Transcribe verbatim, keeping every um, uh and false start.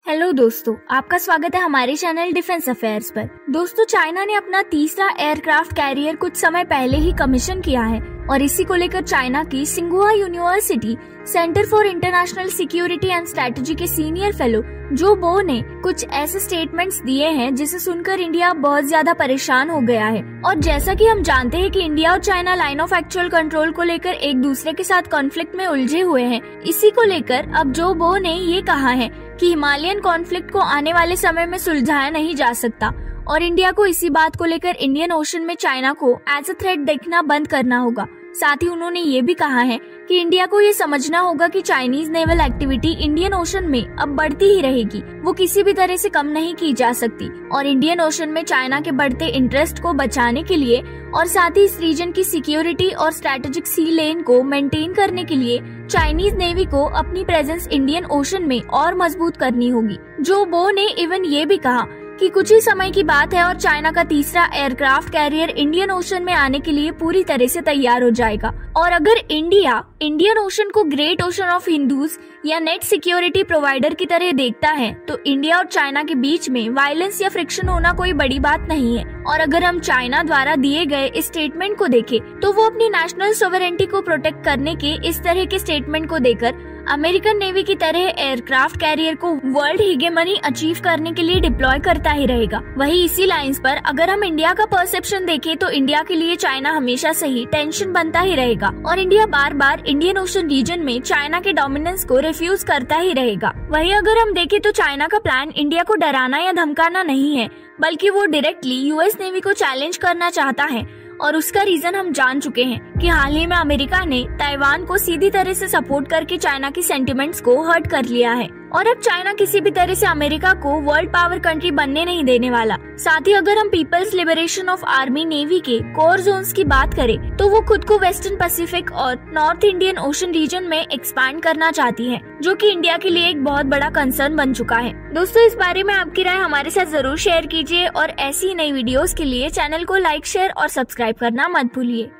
Hello दोस्तों, आपका स्वागत है हमारे चैनल डिफेंस अफेयर्स पर। दोस्तों, चाइना ने अपना तीसरा एयरक्राफ्ट कैरियर कुछ समय पहले ही कमीशन किया है और इसी को लेकर चाइना की सिंघुआ university centre for international security and strategy के सीनियर फेलो जो बो ने कुछ ऐसे स्टेटमेंट्स दिए हैं जिसे सुनकर इंडिया बहुत ज्यादा परेशान हो गया है। और जैसा कि हम जानते हैं कि इंडिया और China line of actual control को लेकर एक दूसरे के साथ कॉन्फ्लिक्ट में उलझे हुए हैं, इसी को लेकर अब जो बो ने ये कहा है कि हिमालयन कॉन्फ्लिक्ट को आने वाले समय में सुलझाया नहीं जा सकता और इंडिया को इसी बात को लेकर इंडियन ओशन में चाइना को एज अ थ्रेट देखना बंद करना होगा। साथ ही उन्होंने ये भी कहा है कि इंडिया को ये समझना होगा कि Chinese naval activity Indian ocean में अब बढ़ती ही रहेगी, वो किसी भी तरह से कम नहीं की जा सकती और इंडियन ओशन में चाइना के बढ़ते इंटरेस्ट को बचाने के लिए और साथ ही इस रीजन की सिक्योरिटी और स्ट्रेटेजिक सी लेन को मेंटेन करने के लिए चाइनीज नेवी को अपनी प्रेजेंस इंडियन ओशन में और मजबूत करनी होगी। जो बो ने इवन ये भी कहा कि कुछ ही समय की बात है और चाइना का तीसरा एयरक्राफ्ट कैरियर इंडियन ओशन में आने के लिए पूरी तरह से तैयार हो जाएगा और अगर इंडिया इंडियन ओशन को ग्रेट ओशन ऑफ हिंदूज या नेट सिक्योरिटी प्रोवाइडर की तरह देखता है तो इंडिया और चाइना के बीच में वायलेंस या फ्रिक्शन होना कोई बड़ी बात नहीं है। और अगर हम चाइना द्वारा दिए गए इस स्टेटमेंट को देखें तो वो अपनी नेशनल सॉवरेनिटी को प्रोटेक्ट करने के इस तरह के स्टेटमेंट को देकर अमेरिकन नेवी की तरह एयरक्राफ्ट कैरियर को वर्ल्ड हिगेमनी अचीव करने के लिए डिप्लॉय करता ही रहेगा। वही इसी लाइंस पर अगर हम इंडिया का परसेप्शन देखें तो इंडिया के लिए चाइना हमेशा से ही टेंशन बनता ही रहेगा और इंडिया बार बार इंडियन ओशन रीजन में चाइना के डोमिनेंस को रिफ्यूज करता ही रहेगा। वही अगर हम देखें तो चाइना का प्लान इंडिया को डराना या धमकाना नहीं है, बल्कि वो डायरेक्टली यूएस नेवी को चैलेंज करना चाहता है और उसका रीजन हम जान चुके हैं कि हाल ही में अमेरिका ने ताइवान को सीधी तरह से सपोर्ट करके चाइना की सेंटिमेंट्स को हर्ट कर लिया है और अब चाइना किसी भी तरह से अमेरिका को वर्ल्ड पावर कंट्री बनने नहीं देने वाला। साथ ही अगर हम people's liberation of army navy के कोर जोन्स की बात करें तो वो खुद को वेस्टर्न पैसिफिक और नॉर्थ इंडियन ओशन रीजन में एक्सपैंड करना चाहती है, जो कि इंडिया के लिए एक बहुत बड़ा कंसर्न बन चुका है। दोस्तों, इस बारे में आपकी राय हमारे साथ जरूर शेयर कीजिए और ऐसी नई वीडियोस के लिए चैनल को लाइक, शेयर और सब्सक्राइब करना मत भूलिए।